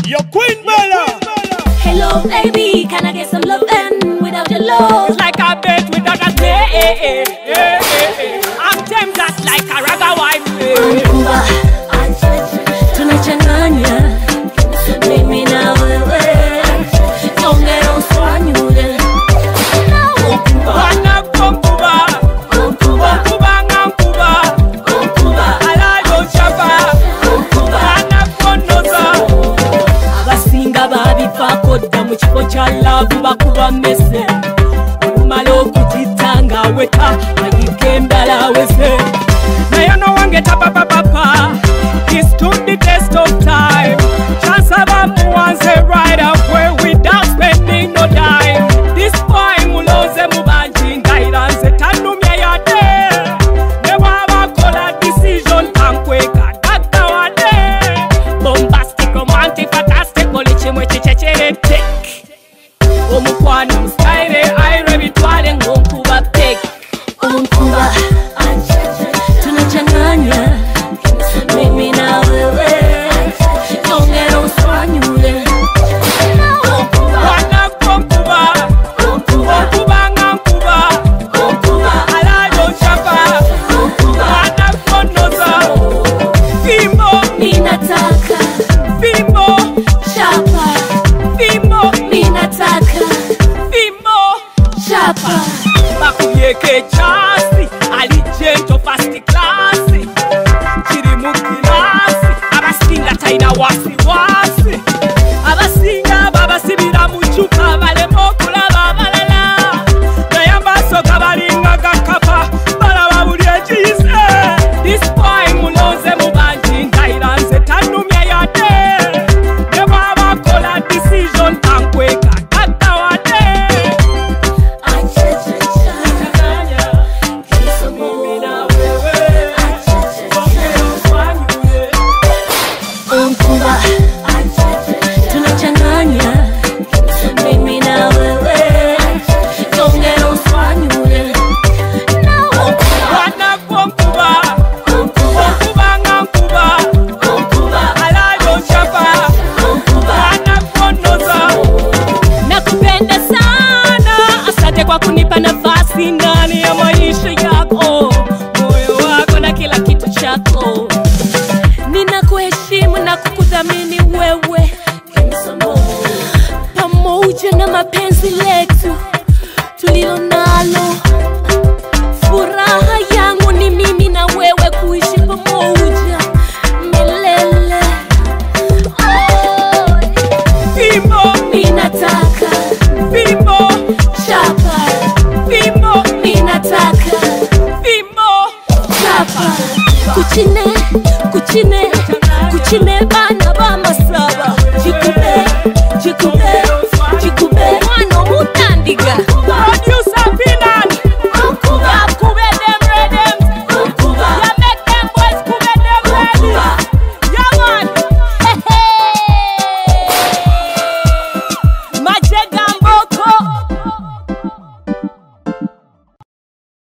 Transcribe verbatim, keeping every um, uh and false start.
Your Queen Bella. Hello baby, can I get some lovin' without your love? It's like a bed without a day. Eh, eh, eh, eh. I'm them that's like a raga wife. Onkuba, tunachanganya mimi na wewe, ongea uswanyule. Wana Onkuba, Onkuba, Onkuba ngankuba, Onkuba, alayo chapa, Onkuba, wana konoza. Abasinga babipako dda mu kifo kya love bakuba mese. Olumala okutitanga weka ayika endala wese. Naye n'owange tapapa papa, he stood the test of time. Chance abamuwanze right away without spending no dime. This boy muloze mubanji ngairanze tanumye yate. Ne wabakola decision tankweka dada wade. Bombastic, romantic, fantastic, oli chimwe chichecherete. Omukwano mstyle aire bitwale ng'onkuba pek. Onkuba, tunachanganya mimi na wewe, ongea uswanyule. Wana Onkuba, Onkuba, Onkuba ngankuba, Onkuba, alayo chapa, Onkuba, wana konoza. Fimbo, Ninataka fimbo, chapa, fimbo, ninataka fimbo. chapa. Bakuyeke chasi, alijento fast class. Chiri mukilasi, abasinga taina wasi wasi. Abasinga babasibira muchuka balemo kulaba balala. Nayamba soka balinga gakapa, balaba buli ekiyise. This boy muloze mubanji ngairanze tanumye yate. Ne bwabakola decision tankweka dada wade. Onkuba, tunachanganya mimi na wewe, ongea uswanyule. Wana Onkuba, Onkuba, Onkuba ngankuba, Onkuba, alayo chapa, Onkuba. wana konoza. Nakupenda sana, asante kwa kunipa nafasi ndani ya maisha yako. Moyo wako na kila kitu chako. Ninakuheshimu na kukudhamini wewe, pamoja na mapenzi letu tulilo nalo. Furaha yangu ni mimi na wewe kuishi pamoja milele. Oh, Fimbo, ninataka fimbo, chapa, fimbo, ninataka fimbo. chapa. Kuchine, kuchine, kuchine bana bama.